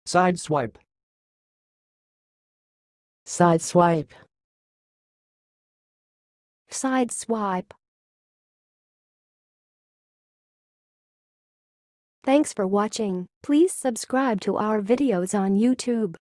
side-swype, side-swype, side-swype. Thanks for watching. Please subscribe to our videos on YouTube.